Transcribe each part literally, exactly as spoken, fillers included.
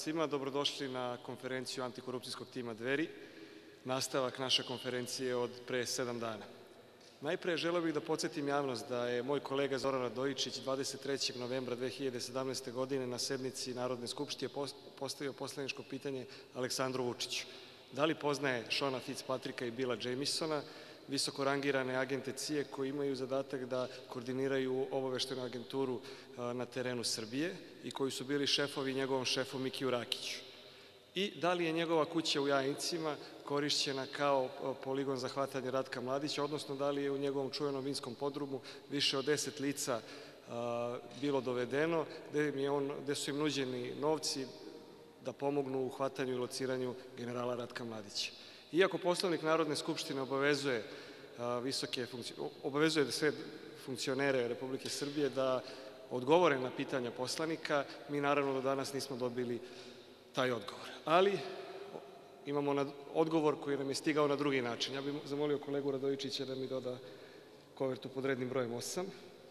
svima, dobrodošli na konferenciju antikorupcijskog tima Dveri, nastavak naše konferencije od pre sedam dana. Najpre želeo bih da podsjetim javnost da je moj kolega Zoran Radojičić dvadeset trećeg novembra dve hiljade sedamnaeste. godine na sednici Narodne skupštine postavio poslaničko pitanje Aleksandru Vučiću. Da li poznaje Šona Fitzpatricka i Billa Jamisona, visoko rangirane agente C I A koji imaju zadatak da koordiniraju obaveštenu agenturu na terenu Srbije i koji su bili šefovi njegovom šefu Mikiju Rakiću? I da li je njegova kuća u Jajincima korišćena kao poligon za hvatanje Ratka Mladića, odnosno da li je u njegovom čuvenom vinskom podrumu više od deset lica bilo dovedeno, gde su im nuđeni novci da pomognu u hvatanju i lociranju generala Ratka Mladića. Iako Poslovnik Narodne skupštine obavezuje obavezuje sve funkcionere Republike Srbije da odgovore na pitanja poslanika, mi naravno do danas nismo dobili taj odgovor. Ali imamo odgovor koji nam je stigao na drugi način. Ja bih zamolio kolegu Radojičića da mi doda kovertu pod rednim brojem osam.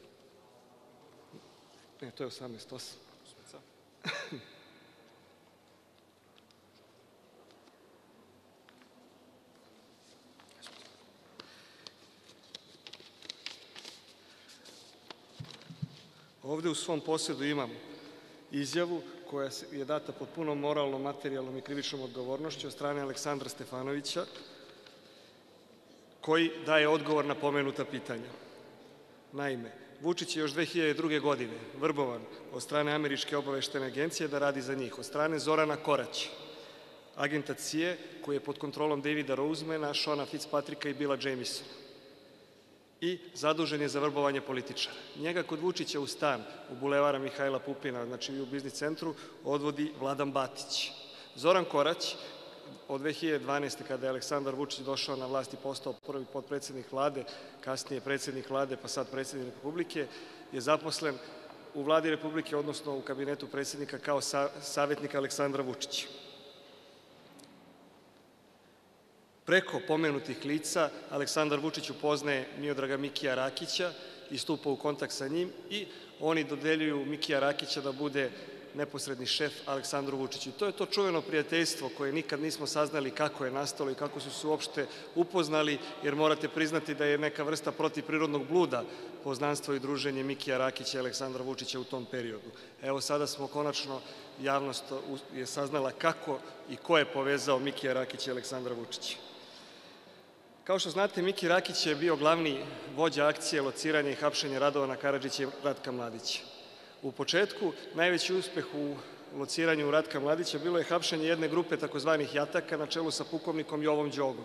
Ne, to je osamnaest osam. Ovde u svom posedu imam izjavu koja je data pod punom moralnom, materijalnom i krivičnom odgovornošću od strane Aleksandra Stefanovića, koji daje odgovor na pomenuta pitanja. Naime, Vučić je još dve hiljade druge. godine vrbovan od strane Američke obaveštene agencije da radi za njih, od strane Zorana Koraća, agenta C I A koji je pod kontrolom Davida Rosemana, Šona Fitzpatricka i Billa Jamisona i zadužen je za vrbovanje političara. Njega kod Vučića u stan u Bulevara Mihajla Pupina, znači u biznis centru, odvodi Vladan Batić. Zoran Korać od dve hiljade dvanaeste. kada je Aleksandar Vučić došao na vlast i postao prvi potpredsednik Vlade, kasnije predsednik Vlade, pa sad predsednik Republike, je zaposlen u Vladi Republike, odnosno u kabinetu predsednika kao savetnik Aleksandra Vučića. Preko pomenutih lica Aleksandar Vučić upoznaje Miodraga Mikija Rakića i stupa u kontakt sa njim i oni dodeljuju Mikija Rakića da bude neposredni šef Aleksandru Vučiću. To je to čuveno prijateljstvo koje nikad nismo saznali kako je nastalo i kako su se uopšte upoznali, jer morate priznati da je neka vrsta protivprirodnog bluda poznanstvo i druženje Mikija Rakića i Aleksandra Vučića u tom periodu. Evo sada smo konačno, javnost je saznala kako i ko je povezao Mikija Rakića i Aleksandra Vučića. Kao što znate, Miki Rakić je bio glavni vođa akcije lociranja i hapšenja Radovana Karadžića i Ratka Mladića. U početku najveći uspeh u lociranju Ratka Mladića bilo je hapšenje jedne grupe takozvanih jataka na čelu sa pukovnikom Jovom Đogom.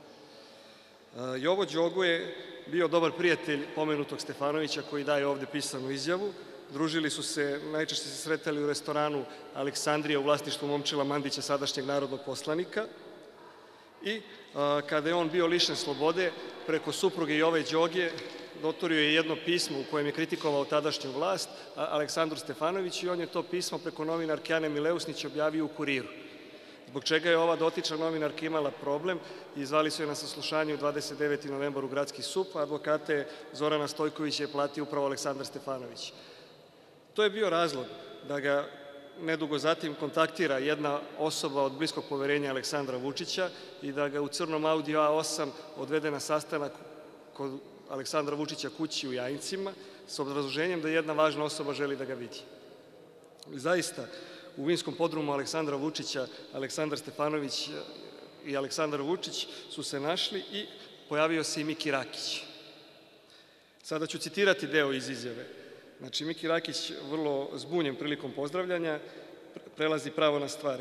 Jovo Đogo je bio dobar prijatelj pomenutog Stefanovića koji daje ovde pisanu izjavu. Družili su se, najčešće se sretali u restoranu Aleksandrija u vlasništvu Momčila Mandića, sadašnjeg narodnog poslanika. I kada je on bio lišen slobode, preko supruge Jove Đoge dotorio je jedno pismo u kojem je kritikovao tadašnju vlast Aleksandru Stefanoviću i on je to pismo preko novinarke Ane Mileusnić objavio u Kuriru. Zbog čega je ova dotična novinarka imala problem i zvali su je na saslušanje u dvadeset deveti novembar u Gradski sud, a advokate Zorana Stojkovića je platio upravo Aleksandar Stefanović. To je bio razlog da ga nedugo zatim kontaktira jedna osoba od bliskog poverenja Aleksandra Vučića i da ga u crnom Audi A osam odvede na sastanak kod Aleksandra Vučića kući u Jajincima sa obrazloženjem da jedna važna osoba želi da ga vidi. Zaista, u vinskom podrumu Aleksandra Vučića, Aleksandar Stefanović i Aleksandar Vučić su se našli i pojavio se i Miki Rakić. Sada ću citirati deo iz izjave. Znači, Miki Rakić, vrlo zbunjen prilikom pozdravljanja, prelazi pravo na stvar.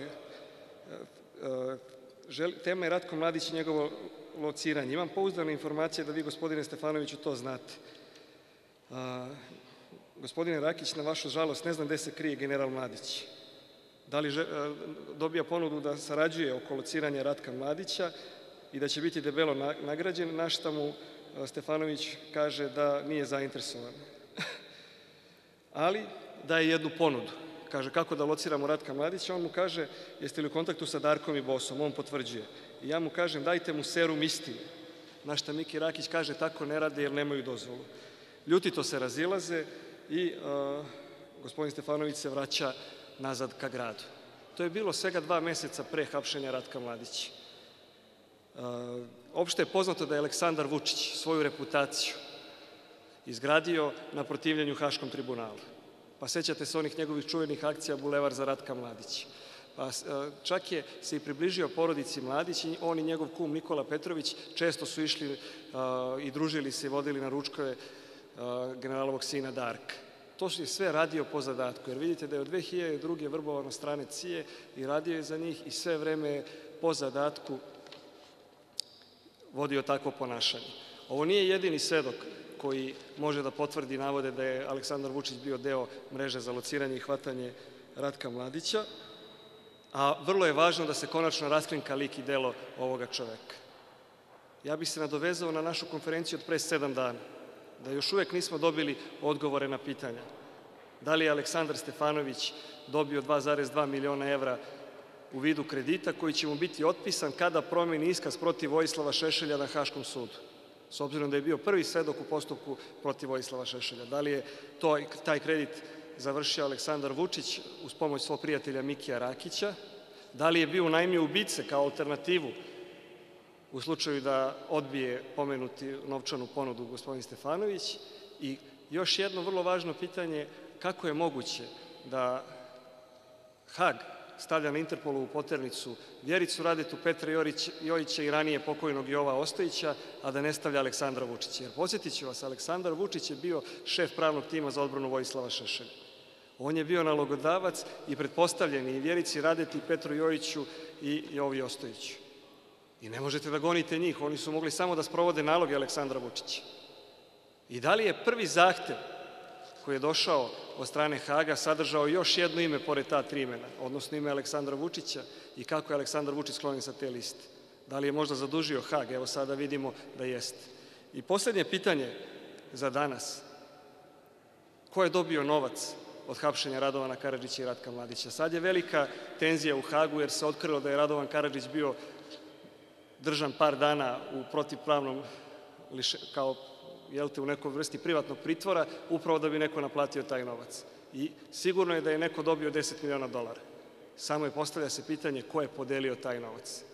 Tema je Ratko Mladić i njegovo lociranje. Imam pouzdane informacije da vi, gospodine Stefanoviću, to znate. Gospodine Rakić, na vašu žalost, ne znam gde se krije general Mladić. Da li dobija ponudu da sarađuje oko lociranja Ratka Mladića i da će biti debelo nagrađen, na šta mu Stefanović kaže da nije zainteresovan. Ali daje jednu ponudu. Kaže, kako da lociramo Ratka Mladića? On mu kaže, jeste li u kontaktu sa Darkom i Bosom? On potvrđuje. I ja mu kažem, dajte mu serum istine. Na šta Miki Rakić kaže, tako ne rade jer nemaju dozvolu. Ljutito se razilaze i gospodin Stefanović se vraća nazad ka gradu. To je bilo svega dva meseca pre hapšenja Ratka Mladića. Opšte je poznato da je Aleksandar Vučić svoju reputaciju izgradio na protivljenju Haškom tribunalu. Pa sećate se onih njegovih čuvenih akcija Bulevar za Ratka Mladića. Pa čak je se i približio porodici Mladić i on i njegov kum Nikola Petrović često su išli i družili se i vodili na ručkove generalovog sina Darka. To je sve radio po zadatku, jer vidite da je od dve hiljade druge vrbovan od strane C I A i radio je za njih i sve vreme je po zadatku vodio takvo ponašanje. Ovo nije jedini svedok koji može da potvrdi navode da je Aleksandar Vučić bio deo mreže za lociranje i hvatanje Ratka Mladića, a vrlo je važno da se konačno raskrinka lik i delo ovoga čoveka. Ja bih se nadovezao na našu konferenciju od pre sedam dana, da još uvek nismo dobili odgovore na pitanja. Da li je Aleksandar Stefanović dobio dva zarez dva miliona evra u vidu kredita koji će mu biti otpisan kada promeni iskaz protiv Vojislava Šešelja na Haškom sudu, s obzirom da je bio prvi svedok u postupku protiv Vojislava Šešelja. Da li je to, taj kredit završio Aleksandar Vučić uz pomoć svog prijatelja Mikija Rakića? Da li je bio unajmio ubice kao alternativu u slučaju da odbije pomenuti novčanu ponudu gospodin Stefanović? I još jedno vrlo važno pitanje, kako je moguće da Hag stavlja na Interpolovu poternicu Vjericu Radetu, Petra Jojića i ranije pokojnog Jova Ostojića, a da ne stavlja Aleksandra Vučića? Jer podsjetit ću vas, Aleksandar Vučić je bio šef pravnog tima za odbranu Vojislava Šešelja. On je bio nalogodavac i pretpostavljeni i Vjerici Radeti, i Petru Jojiću i Jovi Ostojiću. I ne možete da gonite njih, oni su mogli samo da sprovode naloge Aleksandra Vučića. I da li je prvi zahtev koji je došao od strane Haga sadržao još jedno ime pored ta tri imena, odnosno ime Aleksandra Vučića, i kako je Aleksandar Vučić sklonjen sa te liste? Da li je možda zadužio Hag? Evo sada vidimo da jeste. I poslednje pitanje za danas. Ko je dobio novac od hapšenja Radovana Karadžića i Ratka Mladića? Sad je velika tenzija u Hagu jer se otkrilo da je Radovan Karadžić bio držan par dana u protivpravnom, kao u nekoj vrsti privatnog pritvora, upravo da bi neko naplatio taj novac. I sigurno je da je neko dobio deset miliona dolara. Samo je postavlja se pitanje ko je podelio taj novac.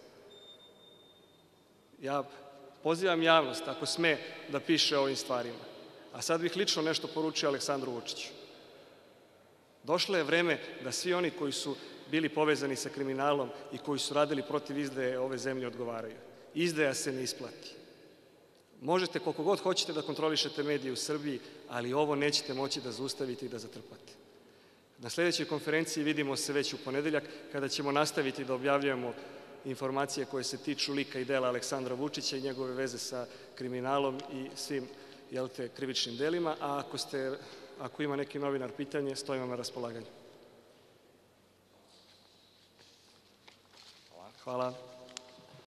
Ja pozivam javnost, ako sme, da piše o ovim stvarima. A sad bih lično nešto poručio Aleksandru Vučiću. Došlo je vreme da svi oni koji su bili povezani sa kriminalom i koji su radili protiv izdaje ove zemlje odgovaraju. Izdaja se ne isplati. Možete koliko god hoćete da kontrolišete medije u Srbiji, ali ovo nećete moći da zaustavite i da zatrpate. Na sledećoj konferenciji vidimo se već u ponedeljak, kada ćemo nastaviti da objavljujemo informacije koje se tiču lika i dela Aleksandra Vučića i njegove veze sa kriminalom i svim krivičnim delima, a ako, ste, ako ima neki novinar pitanje, stojimo na raspolaganju. Hvala.